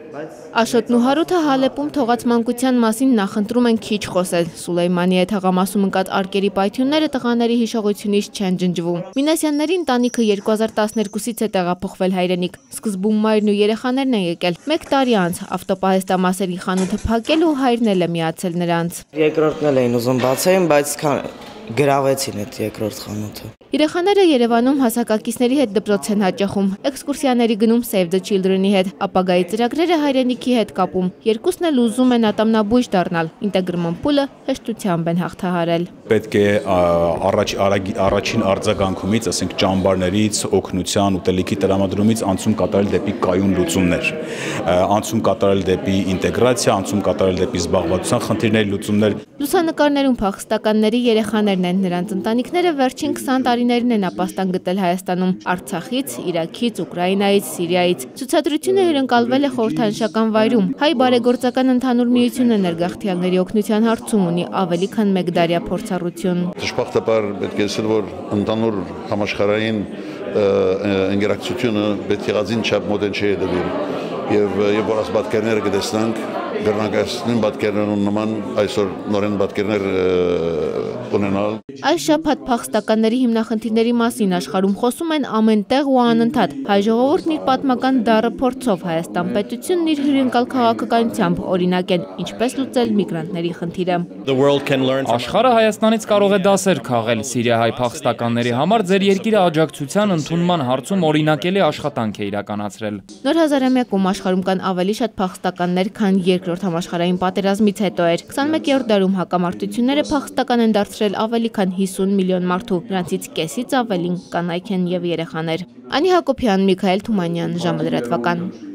Աշոտն ու Հարութը Հալեպում թողած մանկության մասին նախընտրում են քիչ խոսել։ Սուլեյմանի հետ հաղամասում ընկած արկերի պայթյունները տղաների հիշողությունից չեն ջնջվում։ Մինասյանների ընտանիքը 2012-ից է տեղափոխվել հայրենիք։ Սկզբում մայրն ու երեխաներն են եկել։ 1 տարի անց ավտոպահեստամասերի խանութը փակել ու հայրն էլ է միացել նրանց։ Երկրորդն էլ էին ուզում բացեին, բայց գրավեցին այդ երկրորդ խանութը։ Երեխաները Երևանում հասակակիցների հետ դպրոց են հաճախում, էքսկուրսիաների գնում Save the Children-ի հետ, ապագայի ծրագրերը հայրենիքի հետ կապում։ Երկուսն էլ ուզում են ատամնաբույժ դառնալ, ինտեգրման փուլը հեշտությամբ են հաղթահարել։ Պետք է առաջին արձագանքումից, ասենք ճամբարներից, օգնության, ուտելիքի տրամադրումից անցում կատարել դեպի կայուն լուծումներ, անցում կատարել դեպի ինտեգրացիա, անցում կատարել դեպի զբաղվածության խնդիրների լուծումներ։ Լուսանկարներում փախստականների երեխաներն են, նրանց ընտանիքները վերջին 20 տարիներին են ապաստան գտել Հայաստանում, Արցախից, Իրաքից, Ուկրաինայից, Սիրիայից։ Ցուցադրությունը հյուրընկալվել է խորհրդանշական վայրում։ Հայ բարեգործական ընդհանուր միությունը ներգաղթյալների օգնության հարցում ունի ավելի քան 1 դարյա փորձառություն։ Դժբախտաբար պետք է ասել, որ ընդհանուր համաշխարհային ինտերակցիոնը պետք է գազին չափ մոդեն չի դեպի եւ որ աս պատկերները կտեսնանք Գրնակացնին պատկերներուն նման այսօր նորեն պատկերներ ունենալ։ Այս շաբաթ փախստականների հիմնախնդիրների մասին աշխարհում խոսում են ամենտեղ ու անընդհատ։ Հայ ժողովուրդն իր պատմական դառը փորձով Հայաստան պետությունն իր հյուրընկալ քաղաքականությամբ օրինակ են, ինչպես լուծել միգրանտների խնդիրը։ Աշխարհը Հայաստանից կարող է դասեր քաղել Սիրիահայ փախստականների համար ձեր երկիրը աջակցության ընդունման հարցում օրինակելի աշխատանք է իրականացրել։ Նոր հազարամյակում աշխարհում կան ավելի շատ փախստականներ, քան Երկրորդ համաշխարհային պատերազմից հետո էր։ 21-րդ դարում հակամարտությունները փախստական են դարձրել ավելի քան 50 միլիոն մարդու, նրանցից կեսից ավելին կանայք են եւ երեխաներ։ Անի Հակոբյան, Միքայել Թումանյան, ժամը լրատվական։